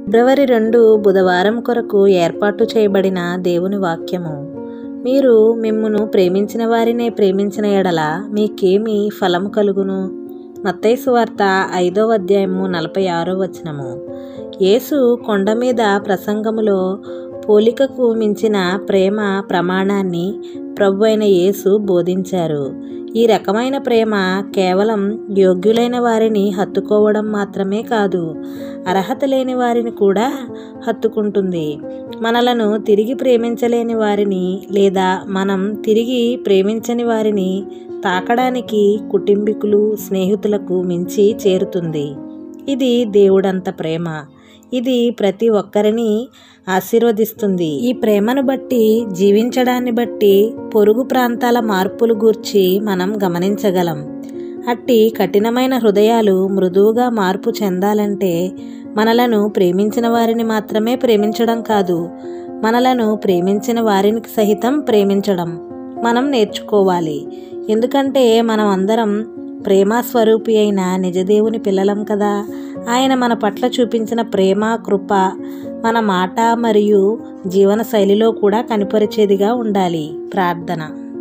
ఫిబ్రవరి 2 బుధవారం కొరకు ఏర్పాటు చేయబడిన దేవుని వాక్యము. మీరు మిమ్మును ప్రేమించిన వారినే ప్రేమించిన ఎడల మీకేమి ఫలము కలుగును? మత్తయి సువార్త 5వ అధ్యాయము 46వ వచనము. యేసు కొండ మీద ప్రసంగములో పోలికకు మించిన ప్రేమ ప్రమాణాన్ని ప్రభువైన యేసు బోధించారు. ఈ రకమైన ప్రేమ కేవలం యోగ్యులైన వారిని హత్తుకోవడం మాత్రమే కాదు, అర్హత లేని వారిని కూడా హత్తుకుంటుంది. మనలను తిరిగి ప్రేమించలేని వారిని లేదా మనం తిరిగి ప్రేమించని వారిని తాకడానికి కుటుంబీకులు, స్నేహితులకు మించి చేరుతుంది. ఇది దేవుడంత ప్రేమ. ఇది ప్రతి ఒక్కరిని ఆశీర్వదిస్తుంది. ఈ ప్రేమను బట్టి, జీవించడాన్ని బట్టి పొరుగు ప్రాంతాల మార్పులు గూర్చి మనం గమనించగలం. అట్టి కఠినమైన హృదయాలు మృదువుగా మార్పు చెందాలంటే మనలను ప్రేమించిన వారిని మాత్రమే ప్రేమించడం కాదు, మనలను ప్రేమించిన వారిని సహితం ప్రేమించడం మనం నేర్చుకోవాలి. ఎందుకంటే మనం అందరం ప్రేమస్వరూపి అయిన నిజదేవుని పిల్లలం కదా. ఆయన మన పట్ల చూపించిన ప్రేమ, కృప మన మాట మరియు జీవన శైలిలో కూడా కనిపరిచేదిగా ఉండాలి. ప్రార్థన.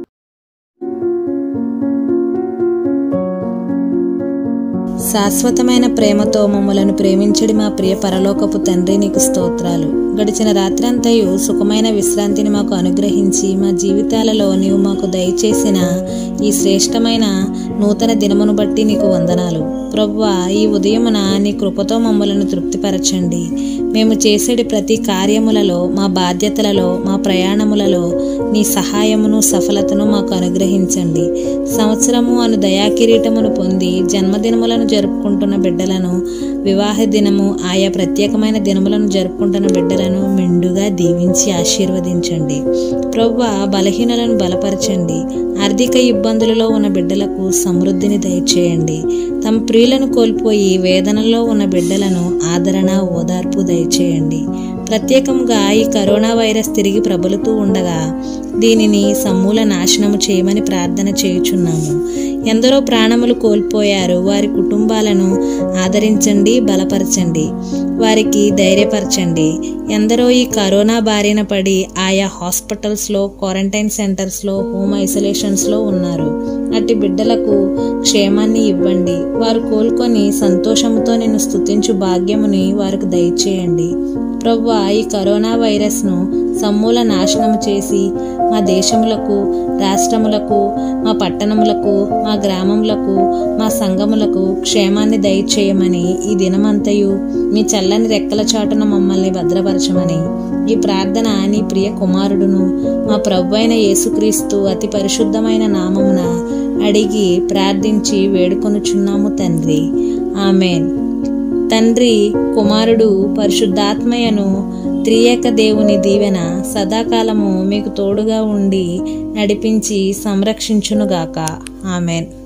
శాశ్వతమైన ప్రేమతో మమ్మలను ప్రేమించడి మా ప్రియ పరలోకపు తండ్రి, నీకు స్తోత్రాలు. గడిచిన రాత్రంతయు సుఖమైన విశ్రాంతిని మాకు అనుగ్రహించి మా జీవితాలలో నీవు మాకు దయచేసిన ఈ శ్రేష్టమైన నూతన దినమును బట్టి నీకు వందనాలు. ప్రభువా, ఈ ఉదయమున నీ కృపతో మమ్మలను తృప్తిపరచండి. మేము చేసేటి ప్రతి కార్యములలో, మా బాధ్యతలలో, మా ప్రయాణములలో నీ సహాయమును, సఫలతను మాకు అనుగ్రహించండి. సంవత్సరము అను దయాకిరీటమును పొంది జన్మదినములను జరుపుకుంటున్న బిడ్డలను, వివాహ దినము, ఆయా ప్రత్యేకమైన దినములను జరుపుకుంటున్న బిడ్డలను మెండుగా దీవించి ఆశీర్వదించండి. ప్రభువా, బలహీనులను బలపరచండి. ఆర్థిక ఇబ్బందులలో ఉన్న బిడ్డలకు సమృద్ధిని దయచేయండి. తమ ప్రియులను కోల్పోయి వేదనలో ఉన్న బిడ్డలను ఆదరణ, ఓదార్పు దయచేయండి. ప్రత్యేకంగా ఈ కరోనా వైరస్ తిరిగి ప్రబలుతూ ఉండగా దీనిని సమూల నాశనము చేయమని ప్రార్థన చేయుచున్నాము. ఎందరో ప్రాణములు కోల్పోయారు. వారి కుటుంబాలను ఆదరించండి, బలపరచండి, వారికి ధైర్యపరచండి. ఎందరో ఈ కరోనా బారిన పడి ఆయా హాస్పిటల్స్లో, క్వారంటైన్ సెంటర్స్లో, హోమ్ ఐసోలేషన్స్లో ఉన్నారు. అట్టి బిడ్డలకు క్షేమాన్ని ఇవ్వండి. వారు కోలుకొని సంతోషముతో నిన్ను స్తుతించు భాగ్యముని వారికి దయచేయండి. ప్రభువా, ఈ కరోనా వైరస్ను సమూల నాశనము చేసి మా దేశములకు, రాష్ట్రములకు, మా పట్టణములకు, మా గ్రామములకు, మా సంఘములకు క్షేమాన్ని దయచేయమని, ఈ దినమంతయు మీ చల్లని రెక్కల చాటున మమ్మల్ని భద్రపరచమని ఈ ప్రార్థన నీ ప్రియ కుమారుడును మా ప్రభువైన యేసుక్రీస్తు అతి పరిశుద్ధమైన నామమున అడిగి ప్రార్థించి వేడుకొనుచున్నాము తండ్రి. ఆమెన్. తండ్రి, కుమారుడు, పరిశుద్ధాత్మయను త్రియేక దేవుని దీవెన సదాకాలము మీకు తోడుగా ఉండి నడిపించి సంరక్షించునుగాక. ఆమెన్.